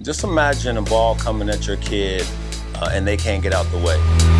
Just imagine a ball coming at your kid and they can't get out the way.